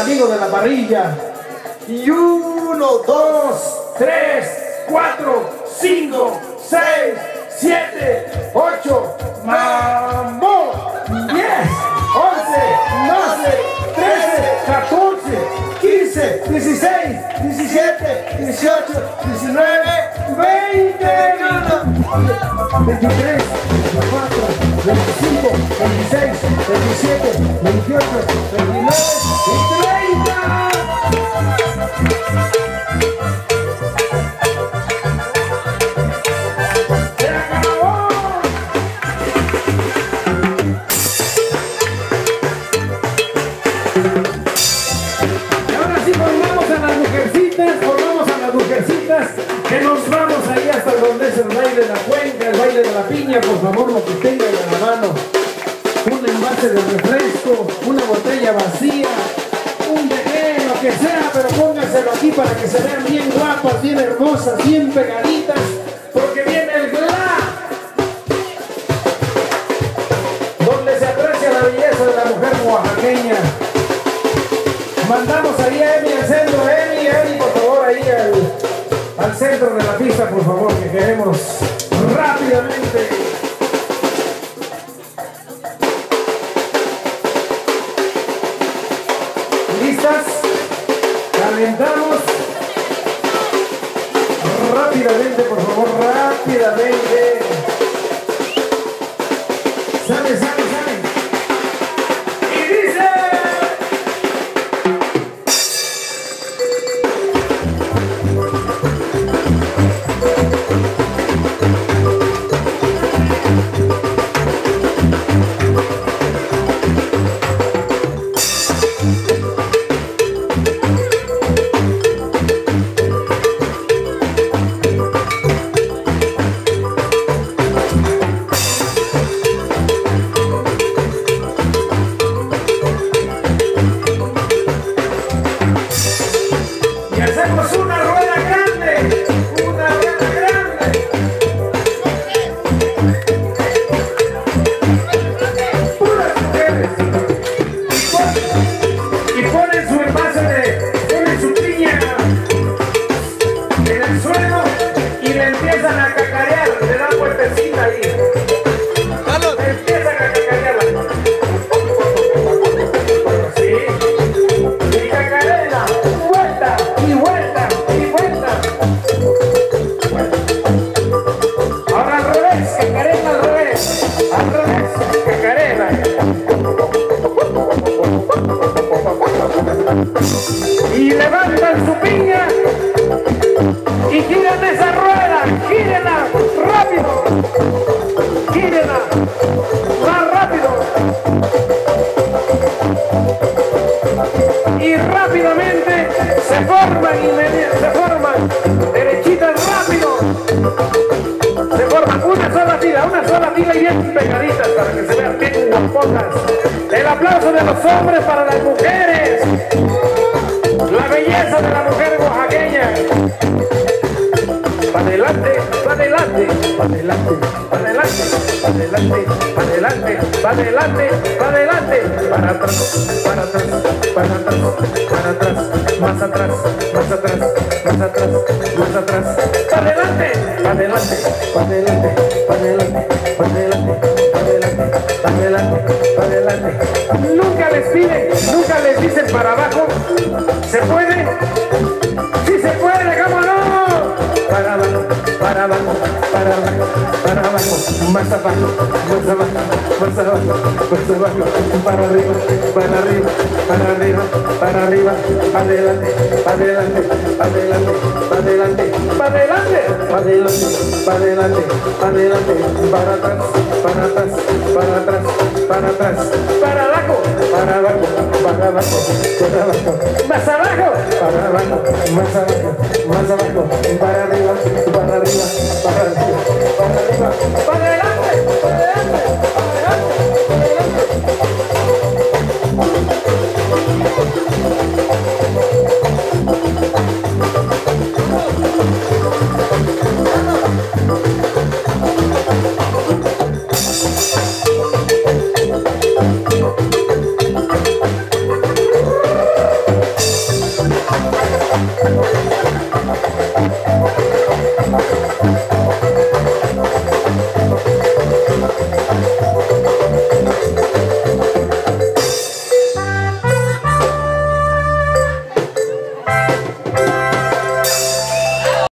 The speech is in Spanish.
amigo de la parrilla. Y 1, 2, 3, 4, 5, 6, 7, 8, ¡mambo! 10, 11, 12, 13, 14, 15, 16, 17, 18, 19, 20, 23, 24, 25, 26, 27, 28, 29 y 30. Que nos vamos ahí hasta donde es el baile de la cuenca, el baile de la piña. Por favor, lo que tengan en la mano, un envase de refresco, una botella vacía, un deje, lo que sea, pero pónganselo aquí para que se vean bien guapas, bien hermosas, bien pegaditas, porque viene el GLA, donde se aprecia la belleza de la mujer oaxaqueña. Mandamos ahí a Emi al centro. Emi, por favor, ahí al centro de la pista, por favor, que queremos rápidamente. ¿Listas? Calentamos. Rápidamente, por favor, rápidamente. Sale. Y dice... Y levantan su piña y giran esa rueda, gírenla rápido, gírenla más rápido y rápidamente se forman derechitas rápido, se forman una sola fila y bien pegaditas para que se vean bien guapotas. El aplauso de los hombres para las mujeres. La belleza de la mujer oaxaqueña. Para adelante, para adelante, para adelante, para adelante, para adelante, para adelante, para adelante, para adelante, para atrás, para atrás, para atrás, para atrás, más atrás, más atrás, más atrás, más atrás, para adelante, para adelante, para adelante, para adelante, para adelante, para adelante, para adelante, para adelante. Nunca les piden, nunca les dicen para abajo. ¿Se puede? ¡Sí se puede! ¡Cómo no! Para abajo, para abajo, para abajo, para abajo, más abajo, más abajo, más abajo, más abajo, para arriba, para arriba, para arriba, para arriba, para adelante, para adelante, para adelante, para adelante, para adelante, para adelante, para adelante, para adelante, para atrás, para atrás, para atrás, para atrás, para abajo, para abajo, para abajo, para abajo, más abajo, para abajo, más abajo, más abajo, para arriba, para arriba, para arriba, para arriba, para adelante, para adelante, para adelante, para adelante.